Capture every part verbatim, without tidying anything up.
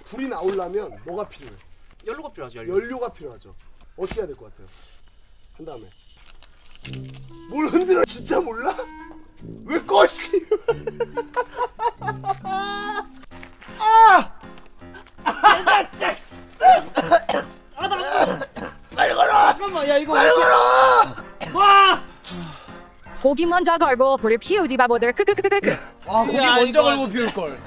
불이 나오려면 뭐가 필요해? 연료가 필요하죠. 연료. 연료가 필요하죠. 어떻게 해야 될 것 같아요? 한 다음에 뭘 흔들어? 진짜 몰라? 왜 꺼? 씨. 아! 빨리 걸어! 잠깐만, 야 이거 빨리 걸어! 와! 고기 먼저 걸고 불을 피우지 바보들. 크크크크크. 아 고기 야, 먼저 이거 걸고 피울 걸.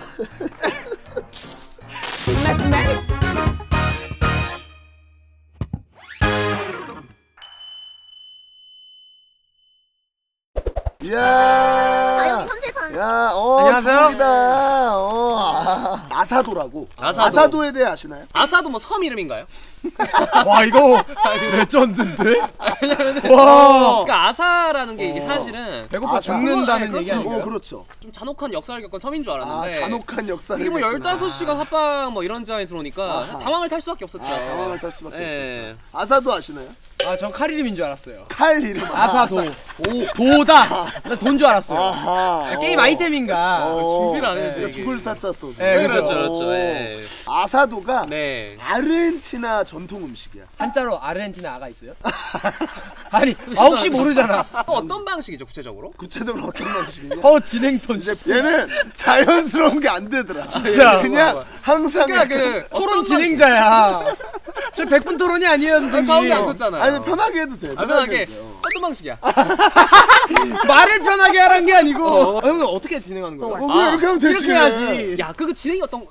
이야. 야, 어, 안녕하세요. 중국이다. 어, 아, 아사도라고. 아사도. 아사도에 대해 아시나요? 아사도 뭐 섬 이름인가요? 와 이거 레전드인데? 와. 그러니까 아사라는 게 이게 사실은 배고파 아사. 죽는다는 그렇죠. 얘기 아닌가요? 어, 그렇죠. 좀 잔혹한 역사를 겪은 섬인 줄 아, 알았는데. 잔혹한 역사를. 이게 뭐 겪구나. 열다섯 시간 합방 뭐 이런 제안이 들어오니까 아하. 당황을 탈 수밖에 없었죠. 아, 당황을 탈 수밖에 예. 없었죠. 아사도 아시나요? 아 전 칼 이름인 줄 알았어요. 칼 이름. 아사도. 오. 도다. 나 돈 줄 알았어요. 아하. 아, 게임 아이템인가? 어, 준비를 안 했는데. 이거 이게. 죽을 사자 소스. 네, 그렇죠, 그렇죠. 그렇죠. 예. 아사도가 네. 아르헨티나 전통 음식이야. 한자로 아르헨티나가 있어요? 아니 아 혹시 모르잖아. 또 어떤 방식이죠, 구체적으로? 구체적으로 어떤 방식이냐? 어 진행톤. 이제 얘는 자연스러운 게 안 되더라. 진짜. 그냥 항상 그러니까 그 토론 진행자야. 저 백 분 토론이 아니에요 선생님. 가운데 앉았잖아요. 아니 편하게 해도 돼. 아, 편하게. 해도 돼요. 어떤 방식이야? 말을 편하게 하란 게 아니고. 어. 아, 형님 어떻게 진행하는 거예요? 어, 그냥 아, 이렇게 하면 되지. 이렇게 해야지. 야, 그거 진행이 어떤?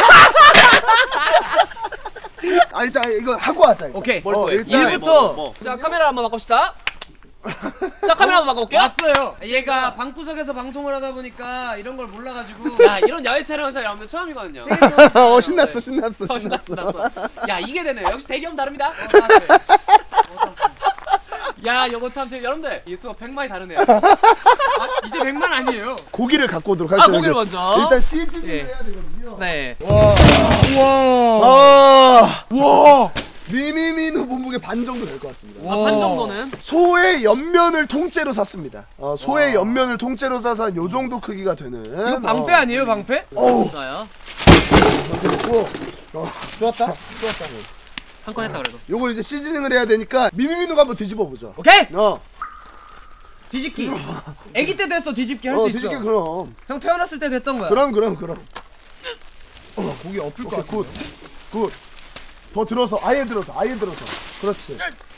아 일단 이거 하고 하자. 이거. 오케이. 뭘 어, 또 해? 일단 일부터. 뭐, 뭐. 자, 카메라 한번 바꿉시다. 자, 카메라 한번 바꿔볼게요. 왔어요. 얘가 방구석에서 방송을 하다 보니까 이런 걸 몰라가지고. 야, 이런 야외 촬영을 잘 여러분들 처음이거든요. 어 신났어 신났어 어, 신났어, 신났어. 야, 이게 되네요. 역시 대기업 다릅니다. 야, 요거 참, 제, 여러분들 유튜브 백만이 다르네요. 아, 이제 백만 아니에요. 고기를 갖고 오도록 아, 하겠습니다. 고기를 먼저. 일단 시즈닝을 예. 해야 되거든요. 네. 와. 우와. 아, 와. 미미미누 몸무게 반 정도 될 것 같습니다. 아, 반 정도는? 소의 옆면을 통째로 샀습니다. 어, 소의 옆면을 통째로 사서 요 정도 크기가 되는. 이거 방패 아니에요 방패? 어우. 좋아요. 됐고. 어, 좋았다. 좋았다. 한 건 했다 그래도. 요걸 이제 시즈닝을 해야 되니까 미미미누가 한번 뒤집어 보죠. 오케이. 어. 뒤집기. 아기 때도 했어 뒤집기 할 수 어, 있어. 뒤집기 그럼. 형 태어났을 때도 했던 거야. 그럼 그럼 그럼. 어, 고기 엎을 것 오케이, 같아. 굿. 굿. 더 들어서 아예 들어서 아예 들어서. 그렇지.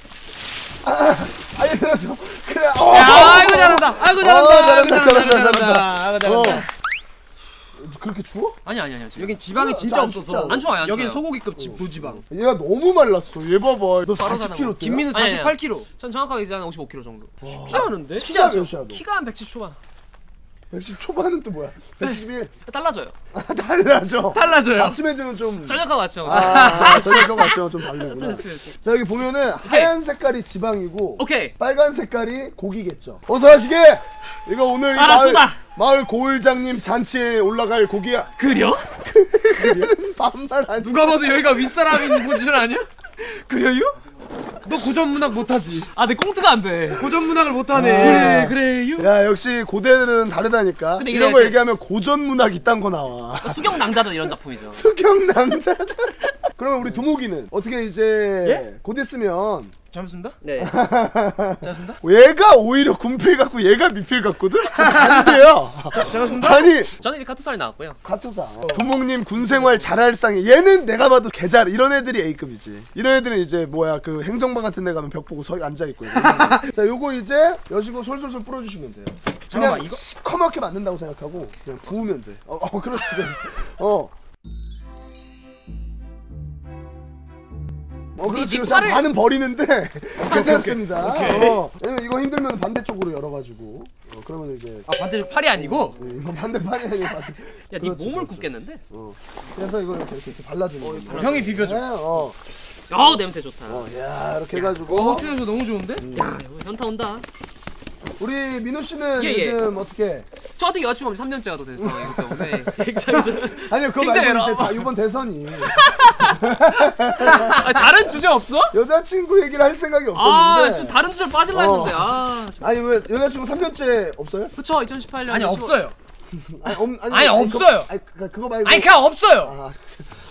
아, 아예 들어서. 그래. 어. 야, 아이고 잘한다. 아이고 잘한다. 어, 잘한다, 아이고 잘한다, 잘한다. 아이고 잘한다. 어. 그렇게 추워? 아니, 아니, 아니. 지금. 여긴 지방이 진짜 안 없어서. 춥지 않아? 안 좋아요, 안 여긴 좋아요. 소고기급 지- 부지방. 얘가 너무 말랐어. 얘 봐봐. 너 바로 사십 킬로그램. 김민우 아니, 아니. 사십팔 킬로그램. 전 정확하게 이제 한 오십오 킬로그램 정도. 쉽지 않은데? 쉽지 않죠? 몇이야, 너? 키가 한 백십 초반. 백십 초반은 또 뭐야? 백십일. 달라져요. 아, 달라져. 달라져요. 아침에 주는 좀. 저녁과 맞죠? 아, 저녁과 맞죠? 좀 다르구나. 자, 여기 보면은 하얀 색깔이 지방이고 오케이. 빨간 색깔이 고기겠죠. 어서 하시게. 이거 오늘 이 마을, 알았습니다. 마을 고을장님 잔치에 올라갈 고기야. 그려? 반말 안. 누가 봐도 여기가 윗사람인 포지션 아니야? 그래요? 너 고전 문학 못하지? 아, 내 꽁트가 안 돼. 고전 문학을 못하네. 아. 그래요? 야, 역시 고대들은 다르다니까. 근데 이게 이런 거 이렇게- 얘기하면 고전 문학 이딴 거 나와. 수경 낭자전 이런 작품이죠. 수경 남자. 그러면 우리 두목이는 어떻게 이제 예? 곧 있으면 잘못습니다. 네. 잘못습니다. 얘가 오히려 군필 같고 얘가 미필 같거든? 반대야. 아니 저는 이제 카투살이 나왔고요. 가투사 두목님 군생활 잘할 상에 얘는 내가 봐도 개잘. 이런 애들이 A급이지. 이런 애들은 이제 뭐야 그 행정방 같은 데 가면 벽 보고 서 앉아있고. 자 요거 이제 여시고 솔솔솔 뿌려주시면 돼요. 잠깐만, 그냥 이거- 시커멓게 만든다고 생각하고 그냥 부으면 돼. 어, 어 그렇지. 어. 어 그렇지. 네 그래서 팔을- 반은 버리는데 괜찮습니다. 오케이. 어, 왜냐면 이거 힘들면 반대쪽으로 열어가지고 어, 그러면 이제 아 반대쪽 팔이 아니고? 어, 이거 반대판이 아니고 반대. 야, 네 그렇지, 몸을 그렇지. 굽겠는데? 어. 그래서 이걸 이렇게 이렇게, 이렇게 발라주는 거예요. 발라줘. 형이 비벼줘. 네, 어. 어우, 냄새 좋다. 어, 야 이렇게 해가지고 어, 튀어서 너무 좋은데? 야, 이거 현타 온다. 우리 민우 씨는 예, 예. 요즘 어떻게? 저 같은 여자친구가 삼 년째가 또 된 상황이기 때문에 굉장히 좀 아니요 그거 굉장히 말고 이제 여러- 다 이번 대선이 아니, 다른 주제 없어? 여자친구 얘기를 할 생각이 아, 없었는데. 좀 다른 주제로 빠질라 어. 했는데. 아, 참. 아니 왜 여자친구 삼 년째 없어요? 그쵸, 이천십팔 년. 아니 없어요. 아니, 없, 아니, 없어요. 그거, 아니 그, 그거 말고. 아니 그냥 없어요. 아,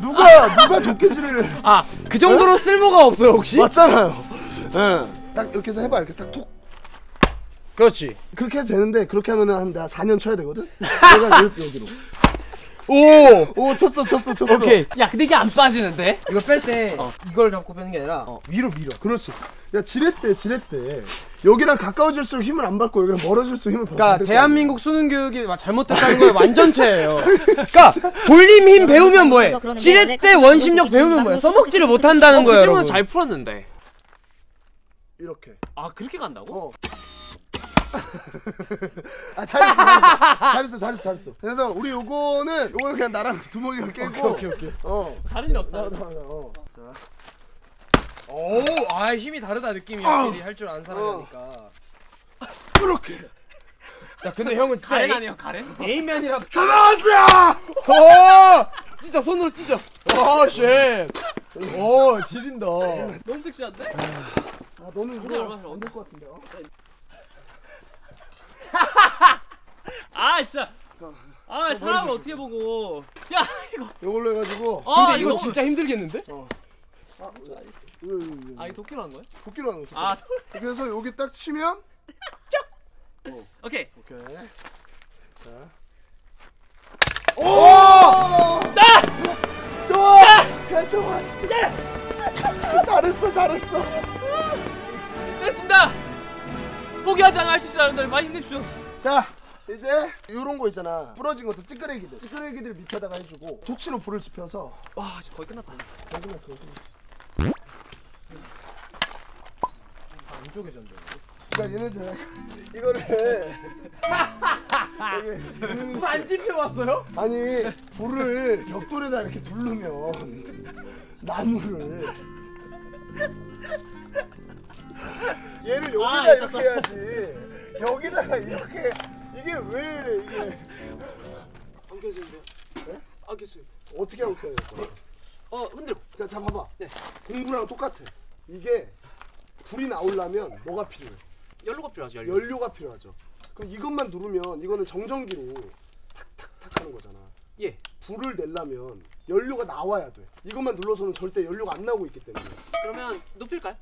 누가 누가 도끼질을 아 그 정도로 쓸모가 없어요 혹시? 맞잖아요. 예. 딱 이렇게 해서 해봐. 이렇게 딱 톡. 그렇지. 그렇게 해도 되는데 그렇게 하면은 한 나 사 년 쳐야 되거든. 내가 이렇게 여기로. 오. 오 쳤어 쳤어 쳤어. 오케이. 야 근데 이게 안 빠지는데? 이거 뺄 때 어. 이걸 잡고 빼는 게 아니라 어. 위로 밀어. 그렇지. 야 지렛대 지렛대. 여기랑 가까워질수록 힘을 안 받고 여기랑 멀어질수록 힘을 받고. 그러니까 대한민국 수능 교육이 잘못됐다는 거에 완전체예요. 그러니까 돌림 힘 배우면 뭐해? 지렛대 원심력 배우면 뭐해? 써먹지를 못한다는 어, 거예요, 그 질문은 여러분. 잘 풀었는데. 이렇게. 아 그렇게 간다고? 어. 아 잘했어 잘했어 잘했어 잘했어 잘했어. 그래서 우리 요거는 요거는 그냥 나랑 두목이가 깨고. 오케이 오케이. 어. 다른 일 없어. 나, 나, 나, 어. 자. 오, 아 힘이 다르다 느낌이 확실히 할 줄 아는 사람이니까. 그렇게. 야 근데 형은 진짜 가렌 에이- 아니에요 가렌? 에이맨이라. 다 나왔어. 오, 진짜 손으로 찢어. 아 쉣. 오 지린다. 너무 섹시한데? 아 너는 근데 이거 얼마나 안될 것 같은데. 어? 아 진짜. 아 사람을 어떻게 보고? 야 이거. 요걸로 해가지고. 아 근데 이거 너무- 진짜 힘들겠는데? 아, 이거, 이거, 이거. 아 이 도끼로 한 거야? 도끼로 하는 거. 아 그래서 여기 딱 치면. 오케이. 오케이. 자. 오! 나! 좋아! 야, 좋아! 잘했어, 잘했어. 됐습니다. 포기하지 않아 할 수 있어요 여러분들 많이 힘내주시오. 자, 이제 요런 거 있잖아. 부러진 것도 찌끄레기들. 찌끄레기들 밑에다가 해주고 토치로 불을 지펴서. 와 진짜 거의 끝났다. 거기 났어, 거기 났어. 안 쪼개졌네. 그러니까 얘네들 이거를 여기 불 안 지펴봤어요? 아니 불을 벽돌에다 이렇게 누르면 나무를 얘를 여기다 아, 이렇게 해야지. 여기다가 이렇게 이게 왜 이게 안 켜지는데요? 네? 안 켜지요. 어떻게 하고 켜야 될 거야? 어 흔들고. 그냥 자 봐봐. 네. 공구랑 똑같아. 이게 불이 나오려면 뭐가 필요해? 연료가 필요하죠 연료. 연료가 필요하죠. 그럼 이것만 누르면 이거는 정전기로 탁탁탁 하는 거잖아. 예. 불을 내려면 연료가 나와야 돼. 이것만 눌러서는 절대 연료가 안 나오고 있기 때문에. 그러면 높일까요?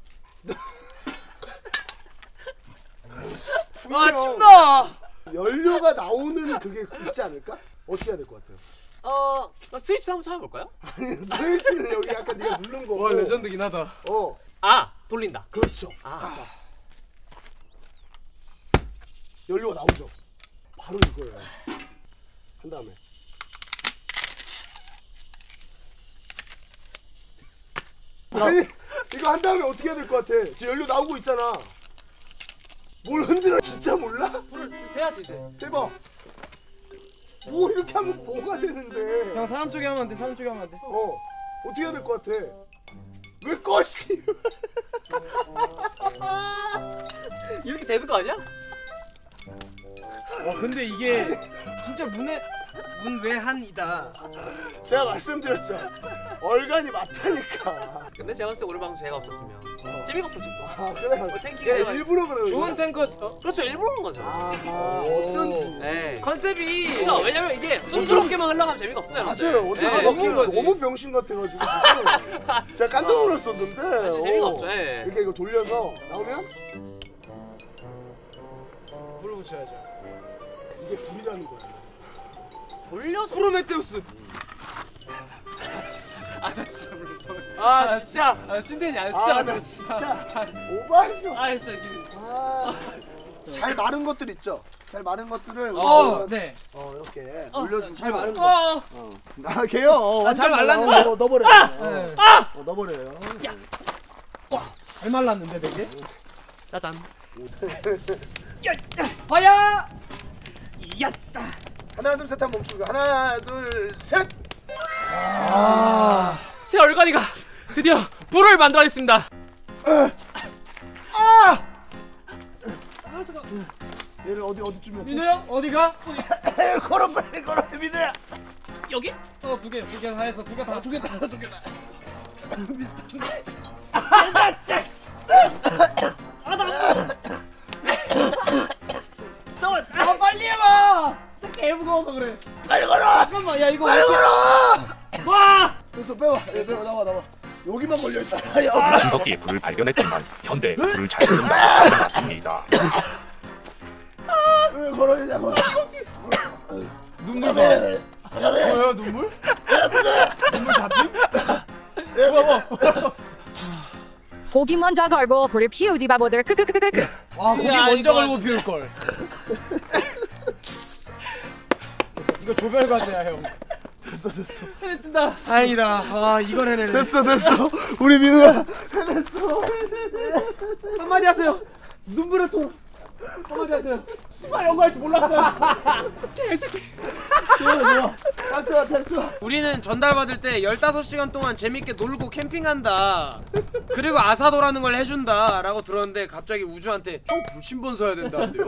아 춥다. 연료가 나오는 그게 있지 않을까? 어떻게 해야 될 것 같아요? 어 스위치 한번 찾아볼까요? 아니 스위치는 여기 약간 네가 누른 거고. 와 레전드긴 하다. 어 아 돌린다. 그렇죠. 아. 연료가 나오죠. 바로 이거예요. 한 다음에. 아니 이거 한 다음에 어떻게 해야 될 것 같아? 지금 연료 나오고 있잖아. 뭘 흔들어 진짜 몰라? 불을 빼야지 이제. 대박. 뭐 이렇게 하면 뭐가 되는데? 형 사람 쪽에 하면 안 돼. 사람 쪽에 하면 안 돼. 어 어떻게 해야 될 것 같아? 왜 꺼 씨? 이렇게 되는 거 아니야? 와 근데 이게 진짜 문외 문외한이다. 제가 말씀드렸죠. 얼간이 맞다니까. 근데 제가 봤을 때 오늘 방송 제가 없었으면 어. 재미가 없어지고. 아 그래. 어, 탱킹 내가 내가 일부러 그러는 좋은 거야. 탱커. 어? 그렇죠 일부러 하는 거죠. 아하 오. 어쩐지. 네. 컨셉이. 그렇죠 왜냐면 이게 순스럽게만 흘러가면 재미가 없어요. 맞아요. 어제 네. 너무 웃긴 거지. 너무 병신 같아가지고 지금 제가 깜짝 놀랐었는데. 사실 재미가 어. 없죠. 예. 이렇게 이거 돌려서 나오면 불을 붙여야죠. 이게 불이라는 거야. 돌려서. 프로메테우스. 아나 진짜 몰랐어. 아 진짜. 아 찐텐이 아 진짜. 아 나 진짜 오버하지 마. 아 진짜 이게. 아, 잘 마른 것들 있죠. 잘 마른 것들을 어 네. 어 이렇게 올려주고 잘 마른 거. 어. 어. 아 걔요. 어, 아, 잘 완전 말랐는데. 말라. 어, 넣어버려. 어, 네. 어, 넣어버려요. 잘 말랐는데 되게. 짜잔. 화야. 야따. 하나 둘 셋 한번 멈추고 하나 둘 셋. 아. 새 얼간이가 드디어 불을 만들어냈습니다. 아! 얘를 어디 어디쯤이었지? 민호 형 어디가? 걸어 빨리 걸어 민우야. 여기? 어두 개, 두 개 다 해서 두 개 다. 두 개 다, 두 개 다. 비슷한데. 잠깐만. 아 빨리 해봐. 개 무거워서 그래. 빨리 걸어. 잠깐만 야 이거. 빨리 걸어. 와! 됐어 빼봐. 예, 빼봐 나와 나와. 여기만 걸려 있다. 야. 신석기에 불을 발견했지만 현대 불을 잘 끄는다 맞습니다. 왜 걸어지냐고. 눈물 봐. 뭐야 눈물? 눈물 잡힘? 고기 먼저 걸고 불을 피우지 바보들. 크크크크크. 아 고기 야, 먼저 이거- 걸고 피울 걸. 이거 조별 과제야 형. 됐어 됐어. 해냈습니다. 다행이다. 아 이걸 해내네. 됐어 됐어. 우리 민우야. 한마디 하세요. 눈물의 통. 한마디 하세요. 씨발 연구할 줄 몰랐어요. 개새끼. 좋아 좋아. 딱 좋아 딱 좋아. 우리는 전달 받을 때 열다섯 시간 동안 재밌게 놀고 캠핑한다. 그리고 아사도라는 걸 해준다 라고 들었는데 갑자기 우주한테 형 불침번 써야 된다는데요?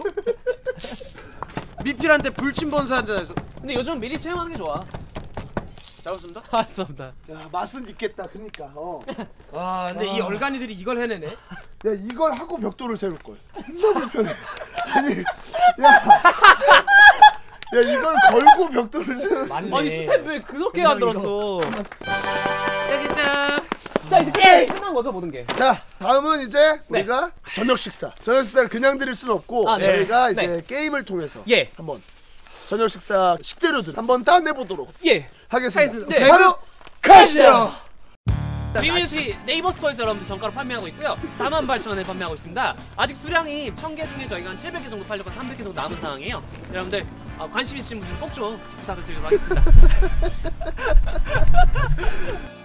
미필한테 불침번 써야 된다 해서 근데 요즘 미리 체험하는 게 좋아. 잘했습니다. 알았습니다. 야 맛은 있겠다. 그니까. 어. 와 근데 이 얼간이들이 이걸 해내네. 야 이걸 하고 벽돌을 세울 걸. 존나 불편해. 아니 야. 야 이걸 걸고 벽돌을 세웠어. 아니 스텝 왜 그렇게 만들었어? 짜기짜. 자 이제 끝- 끝난 거죠 모든 게. 자 다음은 이제 네. 우리가 저녁 식사. 저녁 식사를 그냥 드릴 수는 없고 아, 네. 저희가 이제 네. 게임을 통해서 예. 한번 저녁 식사 식재료들 한번 따내 보도록 예. 하겠습니다. 하겠습니다. 네. 바로 가시죠. 비밀티 네이버 스토어에서 여러분들 정가로 판매하고 있고요. 사만 팔천 원에 판매하고 있습니다. 아직 수량이 천 개 중에 저희가 한 칠백 개 정도 팔려고 삼백 개 정도 남은 상황이에요. 여러분들 아, 관심 있으신 분들 꼭 좀 부탁을 드리도록 하겠습니다.